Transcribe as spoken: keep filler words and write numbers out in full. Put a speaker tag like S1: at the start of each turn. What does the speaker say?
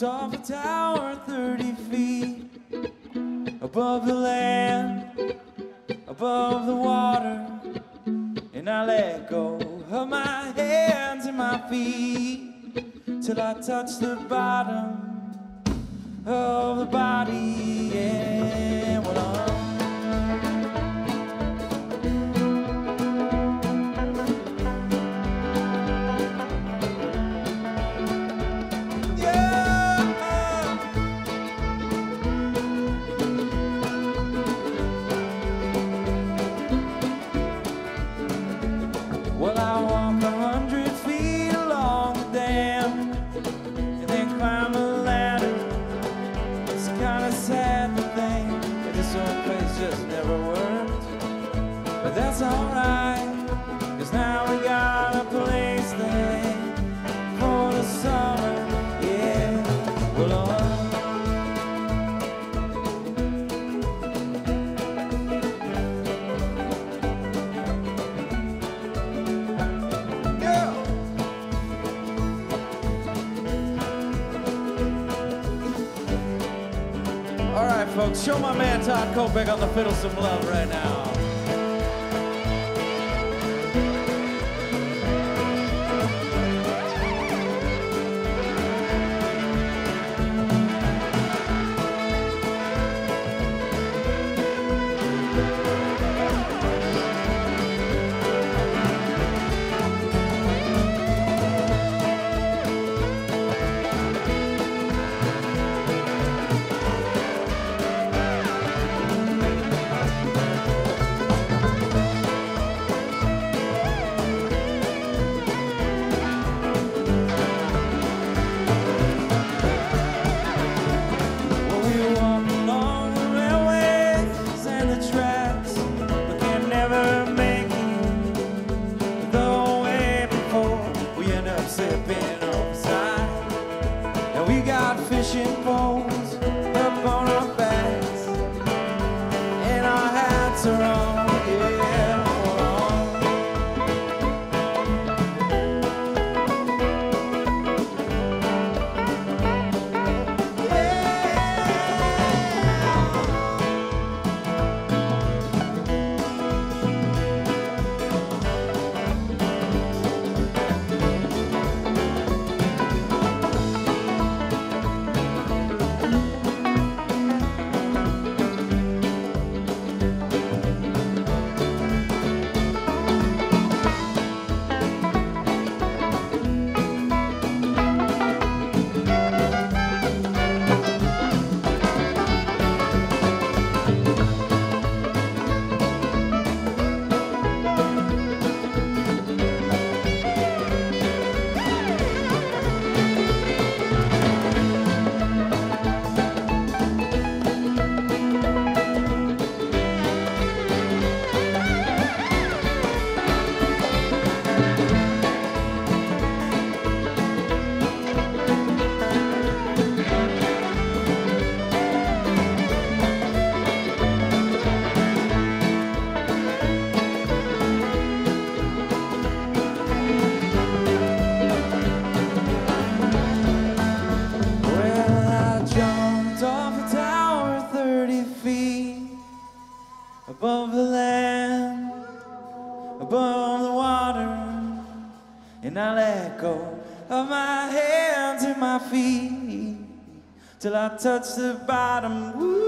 S1: jumped off a tower thirty feet above the land, above the water, and I let go of my hands and my feet till I touched the bottom of the body. Yeah, well, I'm that's alright, cause now we got a place there for the summer, yeah, well, on. Yeah. Alright, folks, show my man Todd Kopec on the fiddle some love right now. Till I touch the bottom, woo.